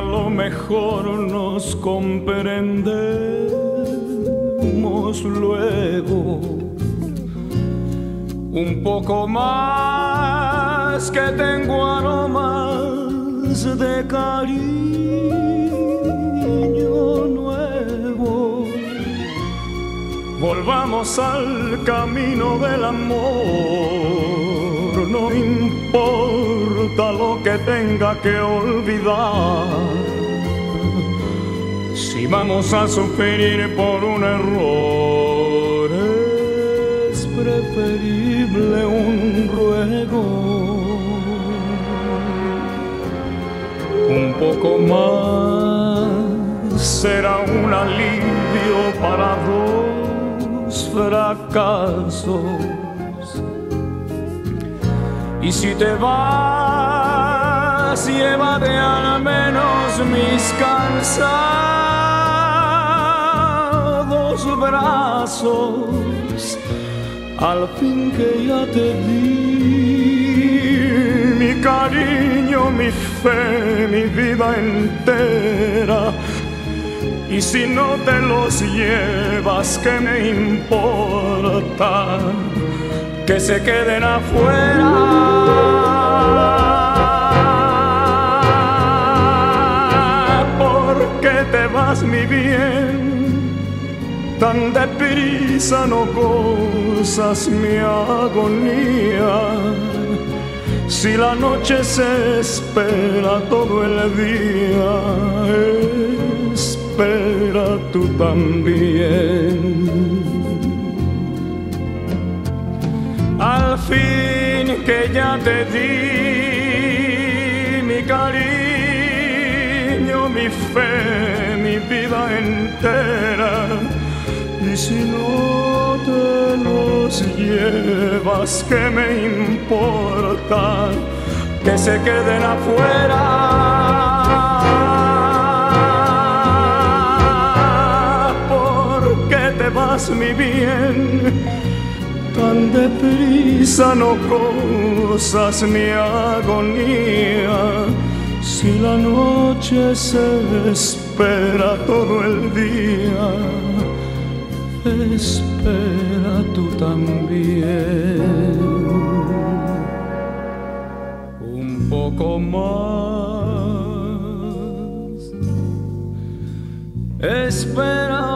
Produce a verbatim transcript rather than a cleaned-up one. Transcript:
lo mejor nos comprendemos luego. Un poco más que tengo aromas de cariño nuevo. Volvamos al camino del amor, no importa lo que tenga que olvidar. Si vamos a sufrir por un error, es preferible un ruego. Un poco más será un alivio para dos fracasos. Y si te vas, llévate al menos mis cansados brazos. Al fin que ya te di mi cariño, mi fe, mi vida entera. Y si no te los llevas, ¿qué me importa? Que se queden afuera. ¿Por qué te vas, mi bien? Tan deprisa no gozas mi agonía. Si la noche se espera todo el día, espera tú también. Al fin que ya te di mi cariño, mi fe, mi vida entera. Y si no te los llevas, ¿qué me importa? Que se queden afuera. ¿Por qué te vas, mi bien? Tan deprisa no gozas mi agonía. Si la noche se espera todo el día, espera tú también. Un poco más, espera